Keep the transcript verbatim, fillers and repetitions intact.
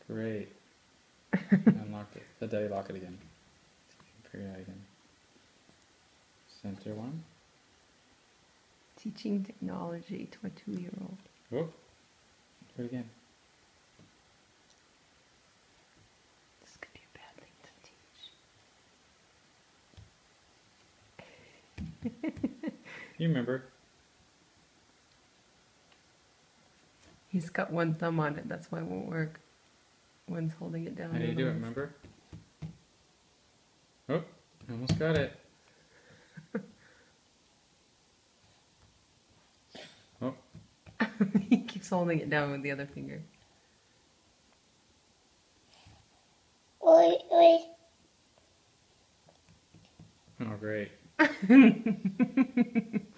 Great. Unlocked it. Uh, did I lock it again? Figure it out again. Center one. Teaching technology to a two-year-old. Whoop. Do it again. This could be a bad thing to teach. You remember. He's got one thumb on it, that's why it won't work. One's holding it down. How do you do it, remember? Oh, almost got it. Oh. He keeps holding it down with the other finger. Oi, oi. Oh, great.